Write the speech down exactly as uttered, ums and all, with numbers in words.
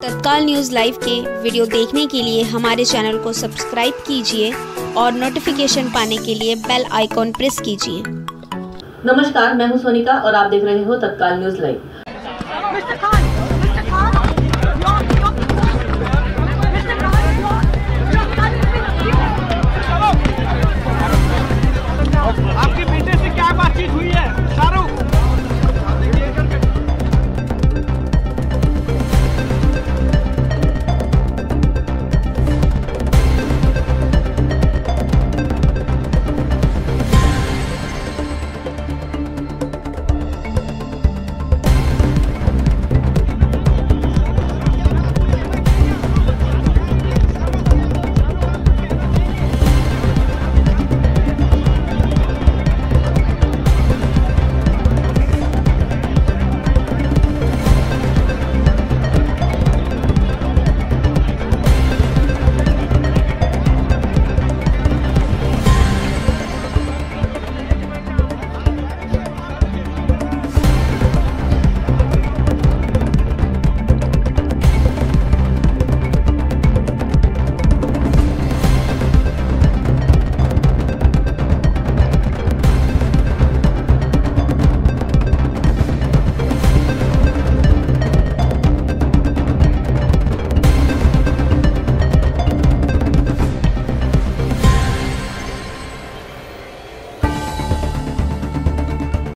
तत्काल news live के video देखने के लिए हमारे चैनल को सब्सक्राइब कीजिए और नोटिफिकेशन पाने के लिए बेल आइकॉन प्रेस कीजिए। नमस्कार, मैं हूं सोनिका और आप देख रहे हो तत्काल न्यूज़ लाइव।